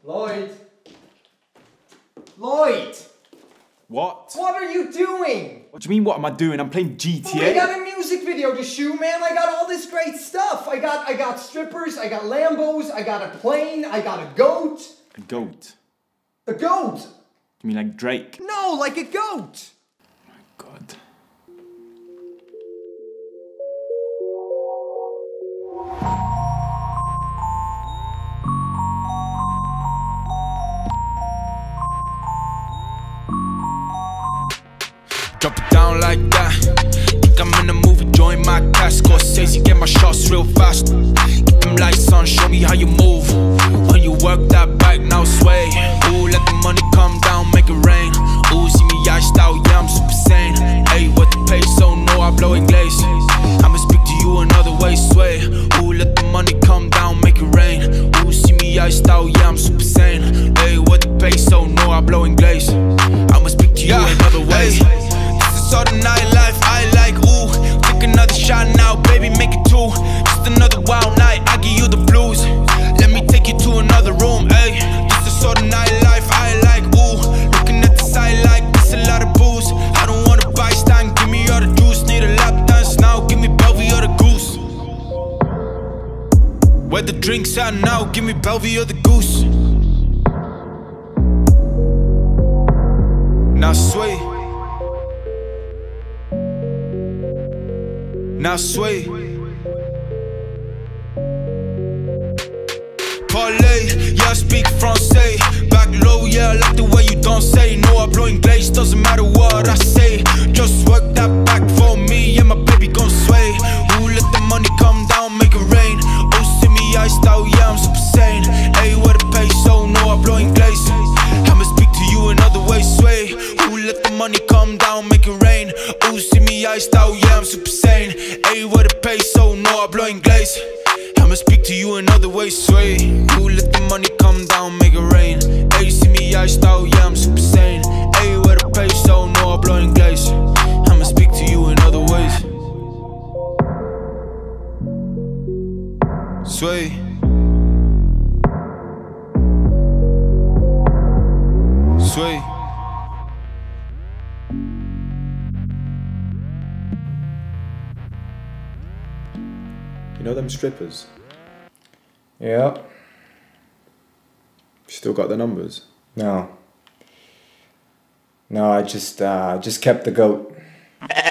Lloyd? Lloyd! What? What are you doing? What do you mean, what am I doing? I'm playing GTA. I got a music video to shoot, man. I got all this great stuff. I got strippers, I got Lambos, I got a plane, I got a goat. A goat? A goat? You mean like Drake? No, like a goat. Oh my god. Drop it down like that. Think I'm in a movie, join my cast. Scorsese, get my shots real fast. Get them lights on, show me how you move. When you work that back, now sway. Ooh, let the money come down, make it rain. Ooh, see me iced out, yeah, I'm super sane. Hey, what the peso, no, I blow it glaze. I'ma speak to you another way, sway. Ooh, let the money come down, make it rain. Ooh, see me iced out, yeah, I'm super sane. Hey, what the peso, no, I blow it glaze. I'ma speak to you another way. So the nightlife I like, ooh. Take another shot now, baby, make it two. Just another wild night, I give you the blues. Let me take you to another room, ayy. This is sort of nightlife I like, ooh. Looking at the side like this, a lot of booze. I don't wanna buy stand, give me all the juice. Need a lap dance now, give me Belvy or the goose. Where the drinks at now, give me Belvy or the goose. Now sway. Now sway. Parlay, yeah, I speak Francais. Back low, yeah, I like the way you don't say. No, I'm blowing glaze, doesn't matter what I say. Just work that back for me, and my baby gon' sway. Ooh, let the money come down, make it rain. Oh, see me iced out, yeah, I'm super sane. Hey, where the peso, no, I'm blowing glaze. I'ma speak to you another way, sway. Ooh, let the money come down, make it rain. Ooh, see me iced out, yeah, I'm super sane. Hey, where the peso, no, I'm blowing glaze. I'ma speak to you another way, sway. Ooh, let the money come down, make it rain. Hey, see me iced out, yeah, I'm super sane. Hey, where the peso, no, I'm blowing glaze. I'ma speak to you in other ways. Sway. Sway. You know them strippers? Yeah. Still got the numbers? No. No, I just kept the goat.